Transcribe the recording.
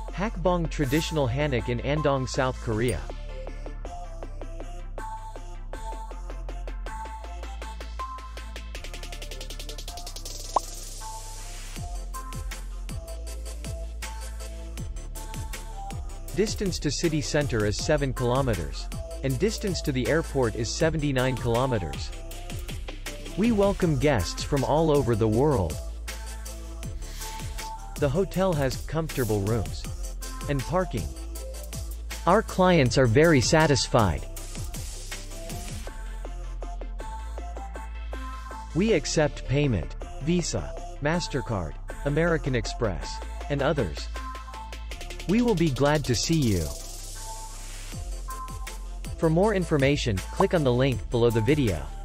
Hakbong Traditional Hanok in Andong, South Korea. Distance to city center is 7 kilometers. And distance to the airport is 79 kilometers. We welcome guests from all over the world. The hotel has comfortable rooms and parking. Our clients are very satisfied. We accept payment, Visa, MasterCard, American Express, and others. We will be glad to see you. For more information, click on the link below the video.